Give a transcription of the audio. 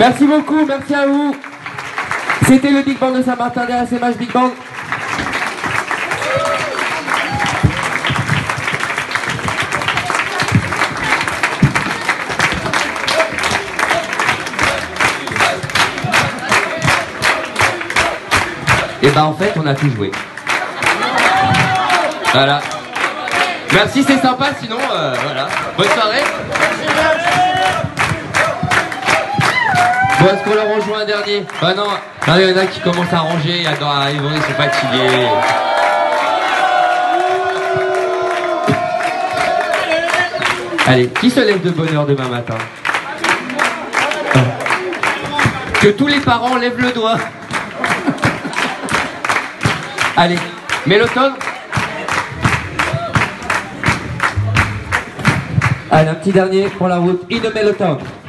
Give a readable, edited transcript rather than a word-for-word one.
Merci beaucoup, merci à vous. C'était le Big Bang de Saint-Martin des SMH Big Bang. Et ben en fait on a tout joué. Voilà. Merci, c'est sympa, sinon voilà. Bonne soirée. Bon, est-ce qu'on leur rejoint un dernier? Bah non, il y en a qui commencent à ranger, à Ivry, ils sont fatigués. Allez, qui se lève de bonne heure demain matin? Que tous les parents lèvent le doigt. Allez, Mélotone. Allez, un petit dernier pour la route. In the Mélotone.